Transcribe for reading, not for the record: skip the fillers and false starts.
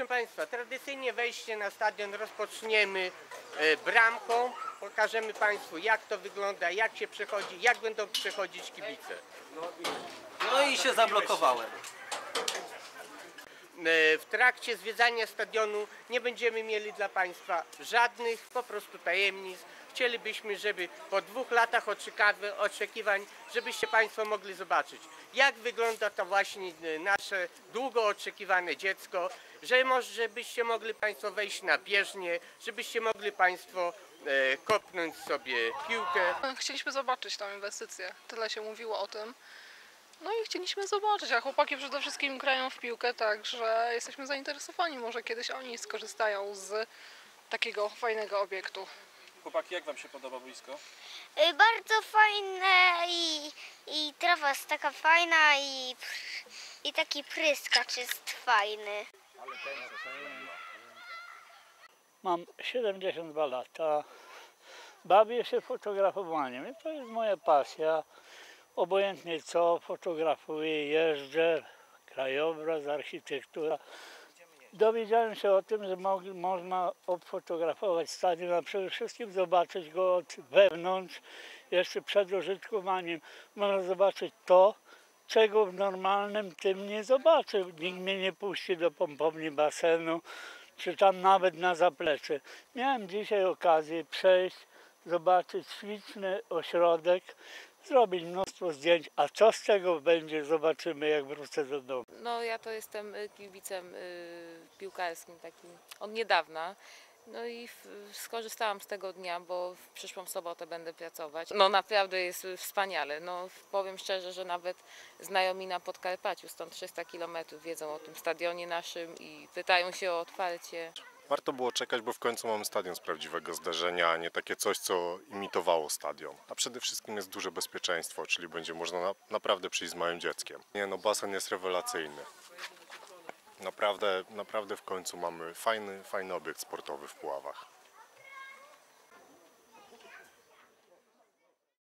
Proszę Państwa, tradycyjnie wejście na stadion rozpoczniemy bramką. Pokażemy Państwu, jak to wygląda, jak się przechodzi, jak będą przechodzić kibice. No i się zablokowałem. W trakcie zwiedzania stadionu nie będziemy mieli dla Państwa żadnych po prostu tajemnic. Chcielibyśmy, żeby po 2 latach oczekiwań, żebyście Państwo mogli zobaczyć, jak wygląda to właśnie nasze długo oczekiwane dziecko, żebyście mogli Państwo wejść na bieżnię, żebyście mogli Państwo kopnąć sobie piłkę. Chcieliśmy zobaczyć tą inwestycję, tyle się mówiło o tym. No i chcieliśmy zobaczyć, a chłopaki przede wszystkim grają w piłkę, także jesteśmy zainteresowani, może kiedyś oni skorzystają z takiego fajnego obiektu. Chłopaki, jak Wam się podoba boisko? Bardzo fajne i trawa jest taka fajna i taki pryskacz jest fajny. Mam 72 lata, bawię się fotografowaniem i to jest moja pasja. Obojętnie co, fotografuję, jeżdżę, krajobraz, architektura. Dowiedziałem się o tym, że można obfotografować stadion, a przede wszystkim zobaczyć go od wewnątrz, jeszcze przed użytkowaniem. Można zobaczyć to, czego w normalnym tym nie zobaczę. Nikt mnie nie puści do pompowni basenu, czy tam nawet na zaplecze. Miałem dzisiaj okazję przejść, zobaczyć śliczny ośrodek, zrobić mnóstwo zdjęć, a co z tego będzie, zobaczymy, jak wrócę do domu. No ja to jestem kibicem piłkarskim takim od niedawna. No i skorzystałam z tego dnia, bo w przyszłą sobotę będę pracować. No naprawdę jest wspaniale. No powiem szczerze, że nawet znajomi na Podkarpaciu, stąd 300 km, wiedzą o tym stadionie naszym i pytają się o otwarcie. Warto było czekać, bo w końcu mamy stadion z prawdziwego zdarzenia, a nie takie coś, co imitowało stadion. A przede wszystkim jest duże bezpieczeństwo, czyli będzie można naprawdę przyjść z małym dzieckiem. Nie no, basen jest rewelacyjny. Naprawdę w końcu mamy fajny obiekt sportowy w Puławach.